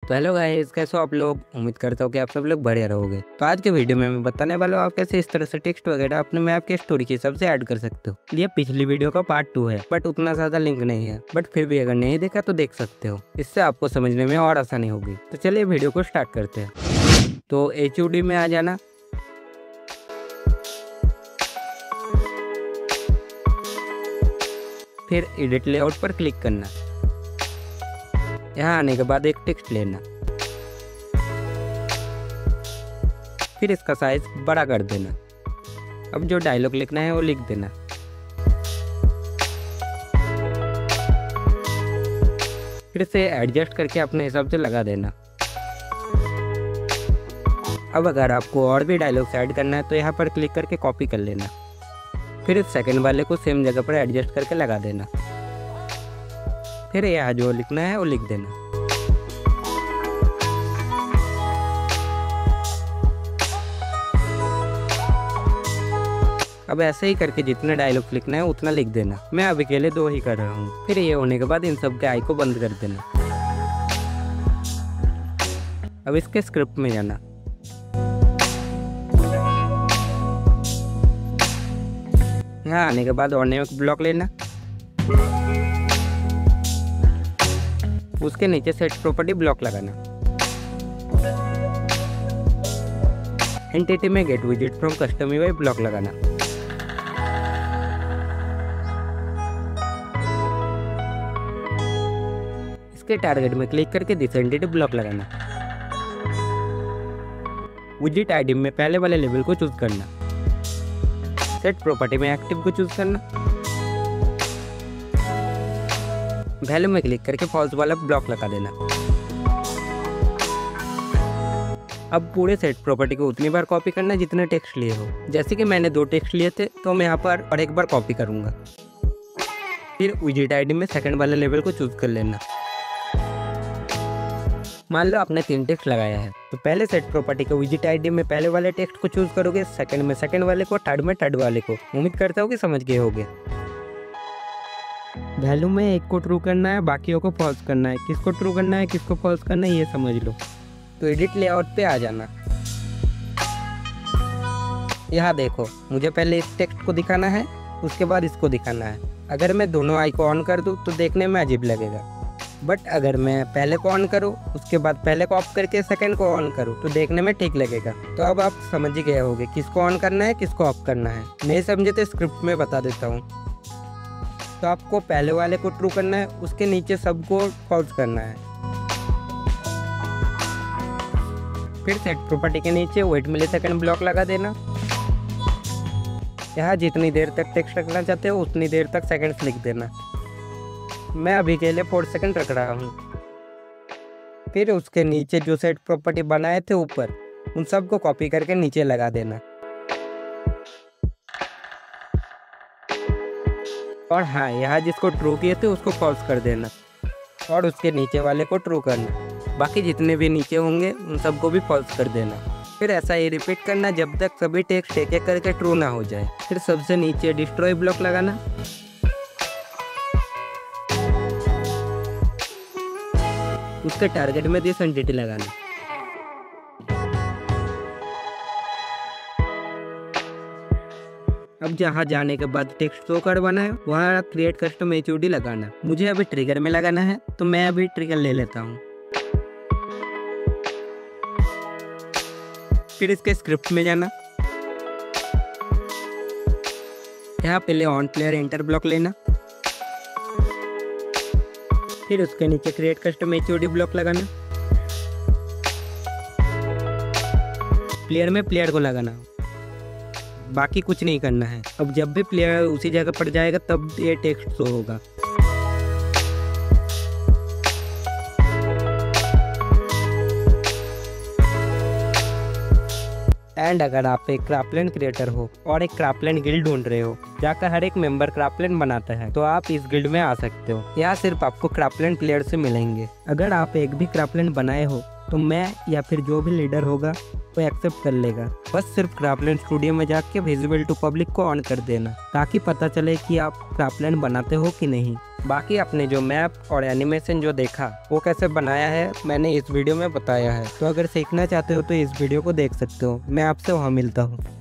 तो hello guys, कैसे हो आप लोग। उम्मीद करता हूँ कि आप सब लोग बढ़िया रहोगे। तो आज के वीडियो में मैं बताने वाला हूँ आप कैसे इस तरह से टेक्स्ट वगैरह अपने मैप के स्टोरी के हिसाब से ऐड कर सकते हो। ये पिछली वीडियो का पार्ट 2 है, बट उतना ज्यादा लिंक नहीं है, बट फिर भी अगर नहीं देखा तो देख सकते हो। इससे आपको समझने में और आसानी होगी। तो चलिए वीडियो को स्टार्ट करते हैं। तो HUD में आ जाना, फिर एडिट लेआउट पर क्लिक करना। यहाँ आने के बाद एक टेक्स्ट लेना, फिर इसका साइज बड़ा कर देना। अब जो डायलॉग लिखना है वो लिख देना। फिर से एडजस्ट करके अपने हिसाब से लगा देना। अब अगर आपको और भी डायलॉग्स ऐड करना है तो यहाँ पर क्लिक करके कॉपी कर लेना। फिर इस सेकंड वाले को सेम जगह पर एडजस्ट करके लगा देना। फिर यहाँ जो लिखना है वो लिख देना। अब ऐसे ही करके जितने डायलॉग लिखना है उतना लिख देना। मैं अभी के लिए 2 ही कर रहा हूँ। फिर ये होने के बाद इन सब के आई को बंद कर देना। अब इसके स्क्रिप्ट में जाना, यहाँ आने के बाद और नेम ब्लॉक लेना, उसके नीचे सेट प्रॉपर्टी ब्लॉक लगाना। एंटिटी में get visit from custom UI block लगाना। इसके टारगेट में क्लिक करके दिस एंटिटी ब्लॉक लगाना। विजिट आईडी में पहले वाले लेवल को चूज करना। सेट प्रॉपर्टी में एक्टिव को चूज करना। वैल्यू में क्लिक करके फॉल्स वाला ब्लॉक लगा देना। अब पूरे सेट प्रॉपर्टी को उतनी बार कॉपी करना जितने टेक्स्ट लिए हो। जैसे कि मैंने 2 टेक्स्ट लिए थे तो मैं यहाँ पर और एक बार कॉपी करूँगा। फिर विजिट आईडी में सेकंड वाले लेवल को चूज कर लेना। मान लो आपने 3 टेक्स्ट लगाया है, तो पहले सेट प्रॉपर्टी के विजिट आईडी में पहले वाले टेक्स्ट को चूज करोगे, सेकंड में सेकंड वाले को, थर्ड में थर्ड वाले को। उम्मीद करता हूँ कि समझ गए होगे। वैल्यू में एक को ट्रू करना है, बाकियों को फॉल्स करना है। किसको ट्रू करना है किसको फॉल्स करना है ये समझ लो। तो एडिट लेआउट पे आ जाना। यहाँ देखो, मुझे पहले इस टेक्स्ट को दिखाना है, उसके बाद इसको दिखाना है। अगर मैं दोनों आई को ऑन कर दूँ तो देखने में अजीब लगेगा, बट अगर मैं पहले को ऑन करूँ उसके बाद पहले को ऑफ करके सेकंड को ऑन करूँ तो देखने में ठीक लगेगा। तो अब आप समझ ही गए होंगे किसको ऑन करना है किसको ऑफ करना है। नहीं समझे तो स्क्रिप्ट में बता देता हूँ। तो आपको पहले वाले को ट्रू करना है, उसके नीचे सबको फॉल्स करना है। फिर सेट प्रॉपर्टी के नीचे वेट मिलीसेकंड ब्लॉक लगा देना। यहाँ जितनी देर तक टेक्स्ट रखना चाहते हो उतनी देर तक सेकंड्स लिख देना। मैं अभी के लिए 4 सेकंड रख रहा हूँ। फिर उसके नीचे जो सेट प्रॉपर्टी बनाए थे ऊपर, उन सबको कॉपी करके नीचे लगा देना। और हाँ, यहाँ जिसको ट्रू किए थे उसको फॉल्स कर देना और उसके नीचे वाले को ट्रू करना। बाकी जितने भी नीचे होंगे उन सबको भी फॉल्स कर देना। फिर ऐसा ही रिपीट करना जब तक सभी टेक्स्ट एक एक करके ट्रू ना हो जाए। फिर सबसे नीचे डिस्ट्रॉय ब्लॉक लगाना। उसके टारगेट में दिस एंटिटी लगाना। अब जहाँ जाने के बाद टेक्स्ट शो करवाना है वहाँ क्रिएट कस्टम HUD लगाना। मुझे अभी ट्रिगर में लगाना है तो मैं अभी ट्रिगर ले लेता हूँ। फिर इसके स्क्रिप्ट में जाना। यहाँ पहले ऑन प्लेयर एंटर ब्लॉक लेना। फिर उसके नीचे क्रिएट कस्टम HUD ब्लॉक लगाना। प्लेयर में प्लेयर को लगाना, बाकी कुछ नहीं करना है। अब जब भी प्लेयर उसी जगह पर जाएगा तब ये टेक्स्ट शो होगा। एंड अगर आप एक क्राफ्टलैंड क्रिएटर हो और एक क्राफ्टलैंड गिल्ड ढूंढ रहे हो जहाँ हर एक मेंबर क्राफ्टलैंड बनाता है, तो आप इस गिल्ड में आ सकते हो। यहाँ सिर्फ आपको क्राफ्टलैंड प्लेयर से मिलेंगे। अगर आप एक भी क्राफ्टलैंड बनाए हो तो मैं या फिर जो भी लीडर होगा वो एक्सेप्ट कर लेगा। बस सिर्फ क्राफ्टलैंड स्टूडियो में जाके विजिबल टू पब्लिक को ऑन कर देना ताकि पता चले कि आप क्राफ्टलैंड बनाते हो कि नहीं। बाकी आपने जो मैप और एनिमेशन जो देखा वो कैसे बनाया है मैंने इस वीडियो में बताया है, तो अगर सीखना चाहते हो तो इस वीडियो को देख सकते हो। मैं आपसे वहाँ मिलता हूँ।